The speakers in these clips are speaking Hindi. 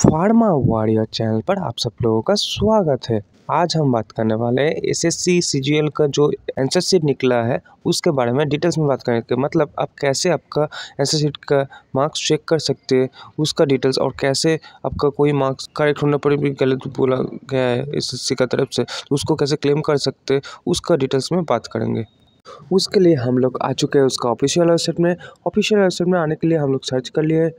फार्मा वॉरियर चैनल पर आप सब लोगों का स्वागत है। आज हम बात करने वाले हैं एसएससी सीजीएल का जो आंसर शीट निकला है उसके बारे में डिटेल्स में बात करेंगे। मतलब आप कैसे आपका आंसर शीट का मार्क्स चेक कर सकते हैं, उसका डिटेल्स, और कैसे आपका कोई मार्क्स करेक्ट होने पर भी गलत बोला गया है एसएससी का तरफ से तो उसको कैसे क्लेम कर सकते हैं, उसका डिटेल्स में बात करेंगे। उसके लिए हम लोग आ चुके हैं उसका ऑफिशियल वेबसाइट में। ऑफिशियल वेबसाइट में आने के लिए हम लोग सर्च कर लिए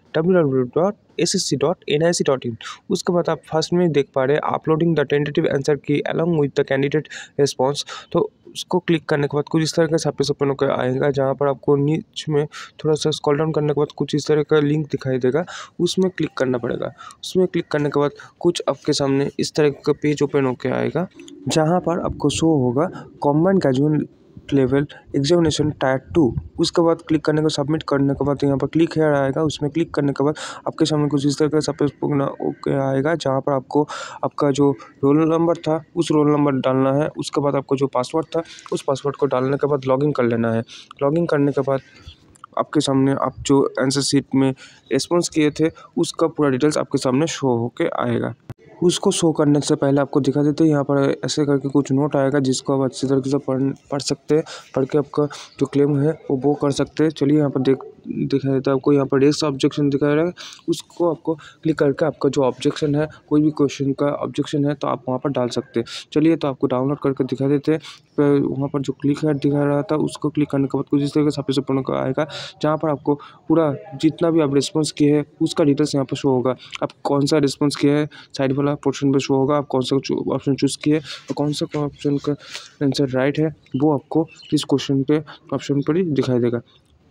www.ssc.nic.in। उसके बाद आप फर्स्ट में देख पा रहे हैं uploading the tentative answer key along with the candidate response. तो उसको क्लिक करने के बाद कुछ इस तरह का सामने ओपन होकर आएगा, जहाँ पर आपको नीचे में थोड़ा सा स्क्रॉल डाउन करने के बाद कुछ इस तरह का लिंक दिखाई देगा, उसमें क्लिक करना पड़ेगा। उसमें क्लिक करने के बाद कुछ आपके सामने इस तरह का पेज ओपन होकर आएगा, जहाँ पर आपको शो होगा combined graduate level examination tier 2। उसके बाद क्लिक करने को सबमिट करने के बाद यहाँ पर क्लिक हेयर आएगा। उसमें क्लिक करने के बाद आपके सामने कुछ इस तरह का सपोज ओके आएगा, जहाँ पर आपको आपका जो रोल नंबर था उस रोल नंबर डालना है। उसके बाद आपको जो पासवर्ड था उस पासवर्ड को डालने के बाद लॉगिन कर लेना है। लॉगिन करने के बाद आपके सामने आप जो आंसर शीट में रिस्पॉन्स किए थे उसका पूरा डिटेल्स आपके सामने शो होके आएगा। उसको शो करने से पहले आपको दिखा देते हैं यहाँ पर ऐसे करके कुछ नोट आएगा, जिसको आप अच्छी तरीके से पढ़ सकते हैं। पढ़ के आपका जो क्लेम है वो कर सकते हैं। चलिए यहाँ पर दिखा देता है आपको। यहाँ पर रेस ऑब्जेक्शन दिखा रहा है, उसको आपको क्लिक करके आपका जो ऑब्जेक्शन है, कोई भी क्वेश्चन का ऑब्जेक्शन है तो आप वहाँ पर डाल सकते हैं। चलिए तो आपको डाउनलोड करके दिखा देते हैं। वहाँ पर जो क्लिक है दिखा रहा था उसको क्लिक करने के बाद कुछ इस तरह का सबसे ऊपर आएगा, जहाँ पर आपको पूरा जितना भी आप रिस्पॉन्स किए हैं उसका डिटेल्स यहाँ पर शो होगा। आप कौन सा रिस्पॉन्स किया है साइड वाला पोर्शन पे शो होगा। आप कौन सा ऑप्शन चूज़ किए और कौन सा ऑप्शन का आंसर राइट है वो आपको इस क्वेश्चन पे ऑप्शन पर ही दिखाई देगा।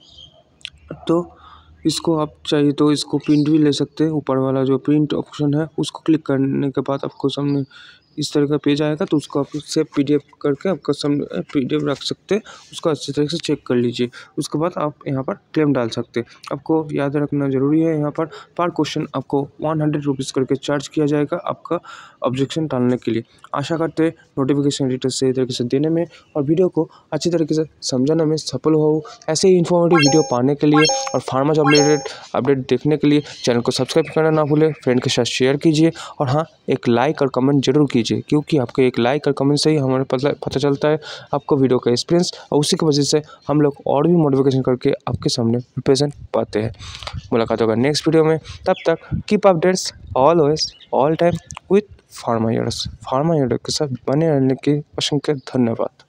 तो इसको आप चाहिए तो इसको प्रिंट भी ले सकते हैं। ऊपर वाला जो प्रिंट ऑप्शन है उसको क्लिक करने के बाद आपको सामने इस तरह का पेज आएगा, तो उसको आप सेव पीडीएफ करके आपका सामने पीडीएफ रख सकते हैं। उसको अच्छी तरह से चेक कर लीजिए। उसके बाद आप यहाँ पर क्लेम डाल सकते हैं। आपको याद रखना ज़रूरी है, यहाँ पर क्वेश्चन आपको 100 रुपीज़ करके चार्ज किया जाएगा आपका ऑब्जेक्शन डालने के लिए। आशा करते हैं नोटिफिकेशन डिटेल्स सही तरीके से देने में और वीडियो को अच्छी तरीके से समझाने में सफल हो। ऐसे ही इन्फॉर्मेटिव वीडियो पाने के लिए और फार्मा जॉब रिलेटेड अपडेट देखने के लिए चैनल को सब्सक्राइब करना ना भूलें। फ्रेंड के साथ शेयर कीजिए और हाँ, एक लाइक और कमेंट जरूर कीजिए, क्योंकि आपके एक लाइक और कमेंट से ही हमें पता चलता है आपको वीडियो का एक्सपीरियंस, और उसी की वजह से हम लोग और भी मोटिवेशन करके आपके सामने प्रेजेंट पाते हैं। मुलाकात होगा नेक्स्ट वीडियो में। तब तक keep updates always all time with pharma यूडर्स के साथ बने रहने की असंख्य धन्यवाद।